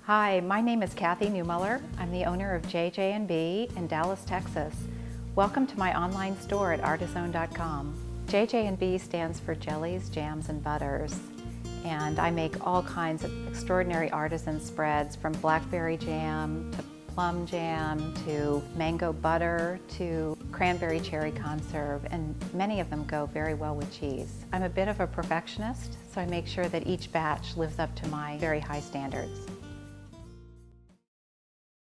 Hi, my name is Kathy Neumuller. I'm the owner of JJ&B in Dallas, Texas. Welcome to my online store at artizone.com. JJ&B stands for Jellies, Jams, and Butters. And I make all kinds of extraordinary artisan spreads, from blackberry jam to plum jam to mango butter to cranberry cherry conserve, and many of them go very well with cheese. I'm a bit of a perfectionist, so I make sure that each batch lives up to my very high standards.